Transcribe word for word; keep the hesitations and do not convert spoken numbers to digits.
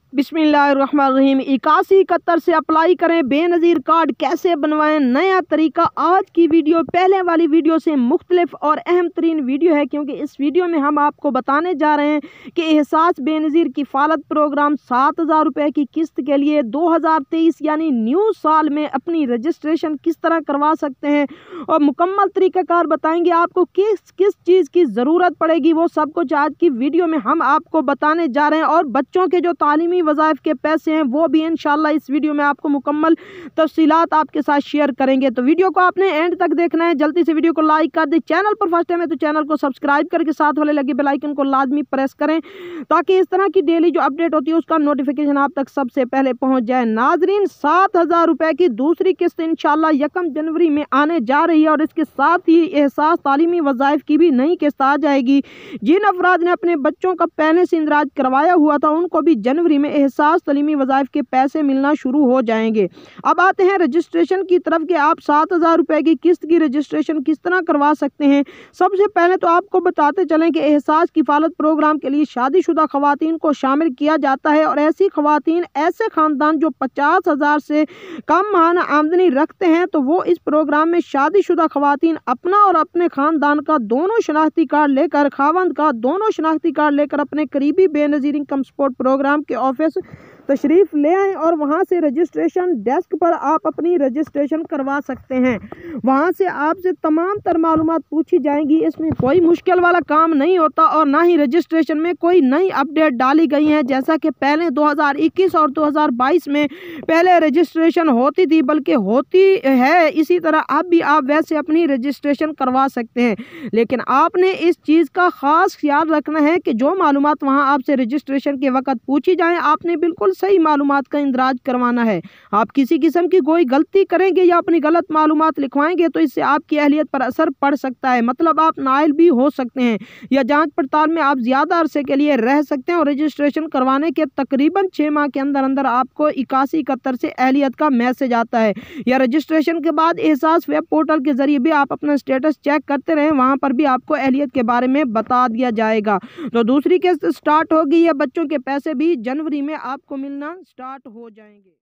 बिस्मिल्लाहिर्रहमानिर्रहीम। इक्यासी इकहत्तर से अप्लाई करें बेनज़ीर कार्ड, कैसे बनवाएं नया तरीका। आज की वीडियो पहले वाली वीडियो से मुख्तलिफ और अहम तरीन वीडियो है, क्योंकि इस वीडियो में हम आपको बताने जा रहे हैं कि एहसास बेनज़ीर किफ़ालत प्रोग्राम सात हज़ार रुपये की किस्त के लिए दो हज़ार तेईस यानी न्यू साल में अपनी रजिस्ट्रेशन किस तरह करवा सकते हैं और मुकम्मल तरीक़ाकार बताएंगे आपको किस किस चीज़ की ज़रूरत पड़ेगी। वो सब कुछ आज की वीडियो में हम आपको बताने जा रहे हैं। और बच्चों के जो तालीमी वज़ाइफ के पैसे हैं वो भी इंशाल्लाह इस वीडियो में आपको मुकम्मल तफसीलात आपके साथ शेयर करेंगे। तो वीडियो को आपने एंड तक देखना है। जल्दी से वीडियो को लाइक कर दें। चैनल पर फर्स्ट टाइम है तो चैनल को सब्सक्राइब करके साथ वाले लगे बेल आइकन को लाजमी प्रेस करें, ताकि इस तरह की डेली जो अपडेट होती है उसका नोटिफिकेशन आप तक सबसे पहले पहुंच जाए। नाजरीन, सात हज़ार रुपये की दूसरी किस्त इंशाल्लाह यकम जनवरी में आने जा रही है और इसके साथ ही एहसास तालीमी वज़ाइफ की भी नई किस्त आ जाएगी। जिन अफराद ने अपने बच्चों का पहले से इंदराज करवाया हुआ था उनको भी जनवरी में एहसास तालीमी वज़ाइफ के पैसे मिलना शुरू हो जाएंगे। अब आते हैं रजिस्ट्रेशन की तरफ कि आप सात हज़ार रुपये की किस्त की रजिस्ट्रेशन किस तरह करवा सकते हैं। सबसे पहले तो आपको बताते चलें कि एहसास किफ़ालत प्रोग्राम के लिए शादीशुदा ख़वातीन को शामिल किया जाता है और ऐसी ख़वातीन, ऐसे ख़ानदान जो पचास हज़ार से कम माहाना आमदनी रखते हैं, तो वो इस प्रोग्राम में शादीशुदा ख़वातीन अपना और अपने ख़ानदान का दोनों शनाख्ती कार्ड लेकर, खावंद का दोनों शनाख्ती कार्ड लेकर अपने करीबी बेनज़ीर इनकम सपोर्ट प्रोग्राम के ऑफिस तशरीफ़ ले आएँ और वहाँ से रजिस्ट्रेशन डेस्क पर आप अपनी रजिस्ट्रेशन करवा सकते हैं। वहाँ से आपसे तमाम तर मालूमात पूछी जाएंगी। इसमें कोई मुश्किल वाला काम नहीं होता और ना ही रजिस्ट्रेशन में कोई नई अपडेट डाली गई है, जैसा कि पहले दो हज़ार इक्कीस और दो हज़ार बाईस में पहले रजिस्ट्रेशन होती थी, बल्कि होती है। इसी तरह अब भी आप वैसे अपनी रजिस्ट्रेशन करवा सकते हैं, लेकिन आपने इस चीज़ का ख़ास ख्याल रखना है कि जो मालूमात वहाँ आपसे रजिस्ट्रेशन के वक़्त पूछी जाएँ, आपने बिल्कुल सही मालूमात का इंदराज करवाना है। आप किसी किस्म की कोई गलती करेंगे या अपनी गलत मालूमात लिखवाएंगे तो इससे आपकी अहलियत पर असर पड़ सकता है, मतलब आप नाइल भी हो सकते हैं या जांच पड़ताल में आप ज़्यादा अरसे के लिए रह सकते हैं। और रजिस्ट्रेशन करवाने के तकरीबन छः माह के अंदर अंदर आपको इक्यासी इकहत्तर से अहलियत का मैसेज आता है, या रजिस्ट्रेशन के बाद एहसास वेब पोर्टल के ज़रिए भी आप अपना स्टेटस चेक करते रहें, वहाँ पर भी आपको अहलियत के बारे में बता दिया जाएगा। तो दूसरी किस्त स्टार्ट होगी या बच्चों के पैसे भी जनवरी में आपको मिलना स्टार्ट हो जाएंगे।